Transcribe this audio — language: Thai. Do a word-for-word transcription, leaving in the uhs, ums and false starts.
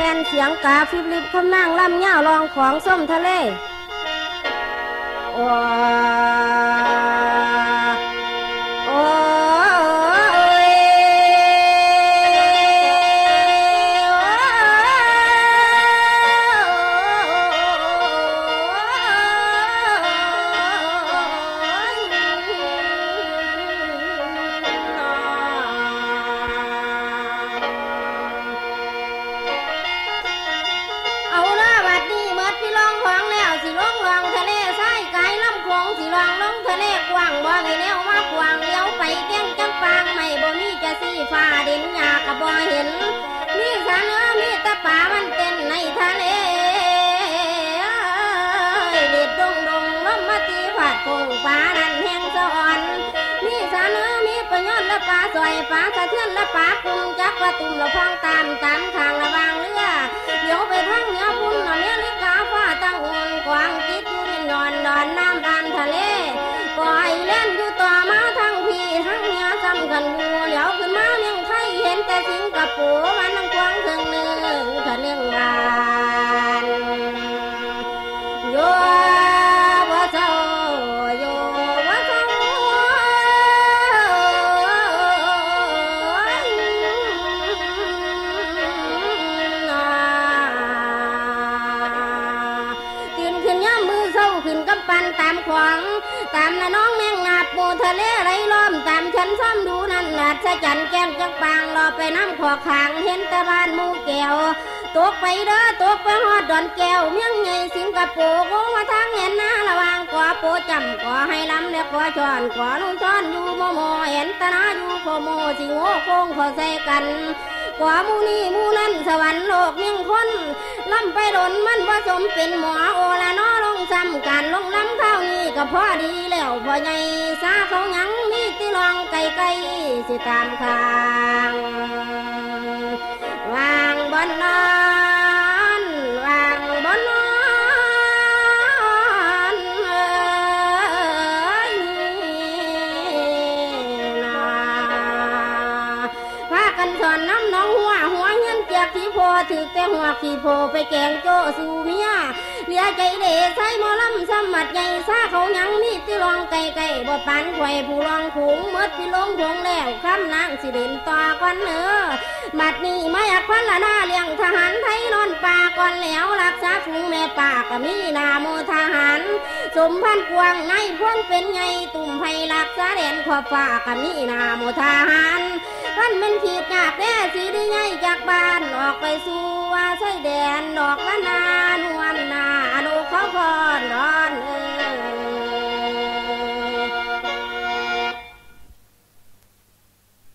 นเสียงกาฟิบลิบคำนั่งล่ำเง่าลองของส้มทะเลว้าโอ้ฟ้าดินหญ้าก็บ่เห็นมีสาเนื้อมีตะป่ามันเต้นในทะเลเด็ดดงดงลมมาตีผาดพงป่าดันแห้งสะอ่อนมีสาเนื้อมีปลาย้อนและปลาสอยปลาสะเทือนและปลากุมจักว่าตุ่มละพองตามตามทางระวางเรือเดี๋ยวไปทางเหนือพุ่นน่ะเมียลิกาฟ้าตั้งอุ่นกวางจิตอยู่ในนอนดอนน้ำตามทะเลปล่อยเล่นอยู่ต่อมาทั้งพี่ทั้งเหนือซ้ำกันอยู่เดี๋ยวขึ้นมาเมียงไทยเห็นแต่สิงคโปร์มันนั่งควงเครื่องนึงขะเนียงบานโยว่าเจ้าโยว่าเจ้าตื่นขึ้นย่ำมือเศร้าขึ้นกำปั้นตามขวางตามละน้องแมงนาบปูทะเลไรล้อมตามฉันซ้อมดูนั่นหลาดสะจันแก้มจักปางรอไปน้ำขอขางเห็นแต่บ้านมูแก้วตกไปเด้อตกไปฮอดดอนแก้วเมียงใหญ่สิงคโปร์โกมาทางเห็นหน้าระวางกอโปจำกอให้ล้ำและกอช้อนกอนุ่งช้อนอยู่โมโมเห็นตาหน้าอยู่โคโมสิงโง่โค้งขอใส่กันกว่ามูนี่มูนั่นสวรรค์โลกยังคนล่ำไปโดนมันผสมเป็นหมอโอละน้อลงซ้ำการลงน้ำข้าวนี่ก็พอดีแล้วพอใหญ่ซาเขายังมีติลองไก่ไก่สิตามทางวางบนนอนวางบนนอนเอ้ยนาพากันสอนน้ำน้องหัวหัวเงี้ยนเจียกที่พอถือแต่หัวขี้โพไปแกงโจสู่เมียเหลียใจเดใส่หมอลำสมัดใหญ่ซาเขายังมีติลองไก่ไก่บ่ปานไข่ผู้ลองผูงเมื่อพี่ลงพงแล้วคำนางสิเด่นต่อก่อนเนอบัดนี้ไม่อยากพันละหน้าเลี้ยงทหารไทยนอนป่าก่อนแล้วรักษาฝูงแม่ป่าก็มีนาโมทหารสมพันกวางในพวงเป็นไงตุ่มไผ่รักษาแดนขอบฟ้าก็มีนาโมทหารพันมันขีดจากแด่สีได้ไงจากบ้านออกไปสู่ว่าใส่แดนดอกละนา